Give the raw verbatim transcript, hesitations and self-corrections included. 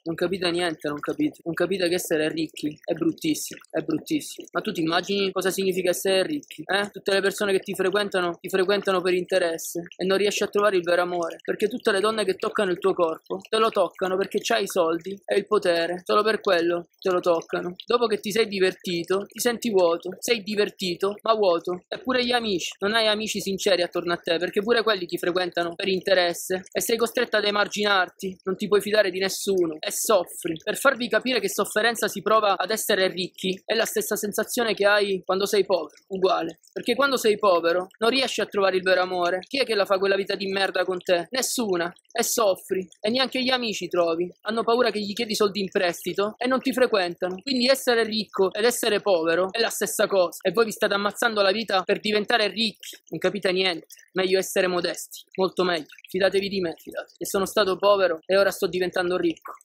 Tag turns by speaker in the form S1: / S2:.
S1: Non capite niente, non capite. Non capite che essere ricchi è bruttissimo, è bruttissimo. Ma tu ti immagini cosa significa essere ricchi? Eh? Tutte le persone che ti frequentano, ti frequentano per interesse e non riesci a trovare il vero amore. Perché tutte le donne che toccano il tuo corpo, te lo toccano perché c'hai i soldi e il potere. Solo per quello te lo toccano. Dopo che ti sei divertito, ti senti vuoto. Sei divertito, ma vuoto. Eppure gli amici. Non hai amici sinceri attorno a te, perché pure quelli ti frequentano per interesse. E sei costretta ad emarginarti. Non ti puoi fidare di nessuno. E soffri. Per farvi capire che sofferenza si prova ad essere ricchi, è la stessa sensazione che hai quando sei povero. Uguale. Perché quando sei povero non riesci a trovare il vero amore. Chi è che la fa quella vita di merda con te? Nessuna. E soffri. E neanche gli amici trovi. Hanno paura che gli chiedi soldi in prestito e non ti frequentano. Quindi essere ricco ed essere povero è la stessa cosa. E voi vi state ammazzando la vita per diventare ricchi. Non capite niente. Meglio essere modesti. Molto meglio. Fidatevi di me, fidate. Che sono stato povero e ora sto diventando ricco.